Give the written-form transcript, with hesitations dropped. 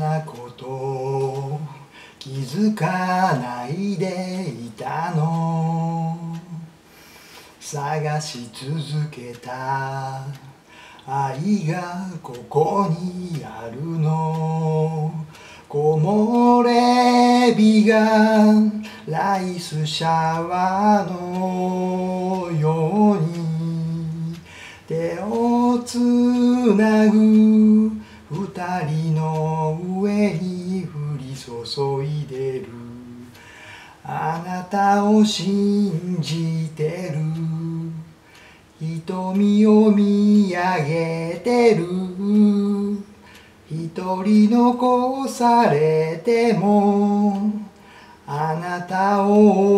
なこと気づかないでいたの。探し続けた愛がここにあるの。木漏れ日がライスシャワーのように手をつなぐ二人の上に降り注いでる。あなたを信じてる。瞳を見上げてる。一人残されてもあなたを